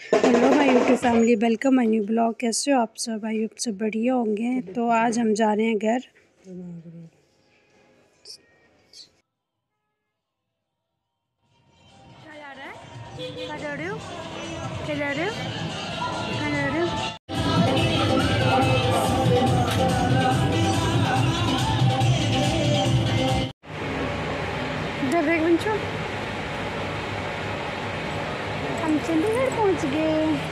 Hello my YouTube family, welcome my new blog. कैसे हो आप सब? आई होप सब बढ़िया होंगे। तो आज हम जा रहे हैं घर। क्या जा रहा है? क्या जा रहे हो? क्या जा रहे हो? क्या जा रहे हो? इधर देख बंचो, हम चंडीगढ़ पहुंच गए।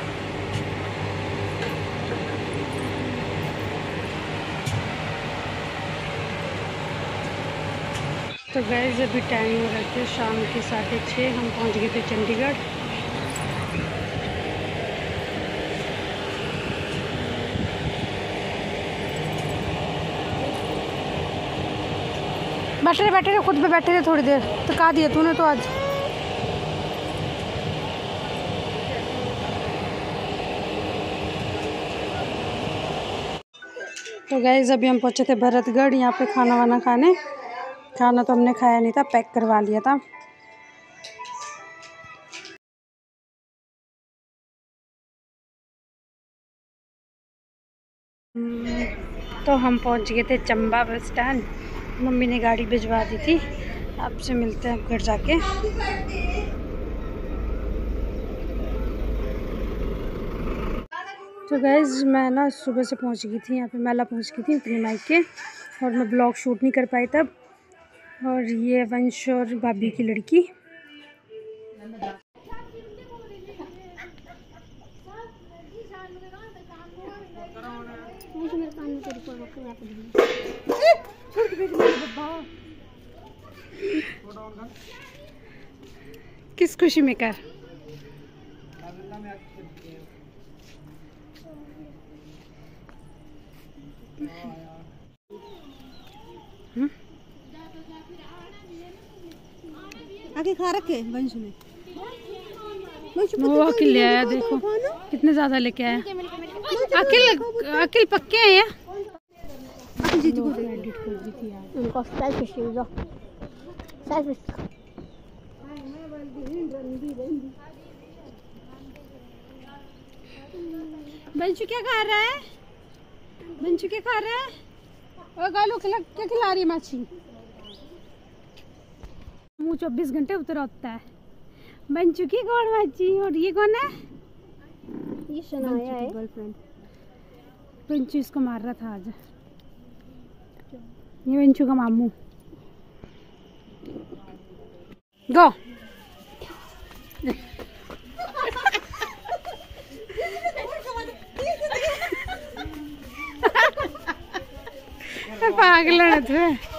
तो गाइस अभी टाइम हो रहा था शाम के 6:30। हम पहुंच गए थे चंडीगढ़। बैठे रहे खुद पे बैठे रहे थोड़ी देर। तो कहा दिया तूने तो आज। तो गाइस अभी हम पहुंचे थे भरतगढ़, यहाँ पे खाना वाना खाने। खाना तो हमने खाया नहीं था, पैक करवा लिया था। तो हम पहुंच गए थे चंबा बस स्टैंड। मम्मी ने गाड़ी भिजवा दी थी। आपसे मिलते हैं घर जाके। तो गाइज मैं ना सुबह से पहुंच गई थी, यहाँ पे मेला पहुंच गई थी अपनी माइक के, और मैं ब्लॉग शूट नहीं कर पाई तब। और ये वंश और भाभी की लड़की। किस खुशी में कर? आगे खा रखे वंश ने। वो अकिल ले आया, देखो कितने ज्यादा लेके आया। अकिल पक्के हैं यार। जीत को एडिट कर दी थी यार। उनको selfish use of selfish. Banshu क्या खा रहा है? बंशु क्या खा रहा है? और गालू क्या खिला रही है? माछी मुँह 24 घंटे उतर होता है। बंशु की कौन माछी? और ये कौन है? ये शनाया है गर्लफ्रेंड। बंशु इसको मार रहा था आज। ये बंशु का मामू। गो पागल है।